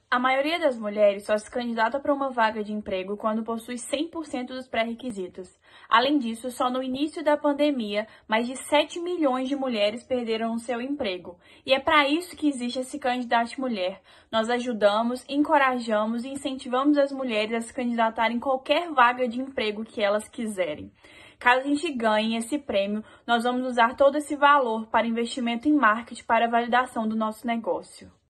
A maioria das mulheres só se candidata para uma vaga de emprego quando possui 100% dos pré-requisitos. Além disso, só no início da pandemia, mais de 7 milhões de mulheres perderam o seu emprego. E é para isso que existe esse Candidate Mulher. Nós ajudamos, encorajamos e incentivamos as mulheres a se candidatarem em qualquer vaga de emprego que elas quiserem. Caso a gente ganhe esse prêmio, nós vamos usar todo esse valor para investimento em marketing para a validação do nosso negócio.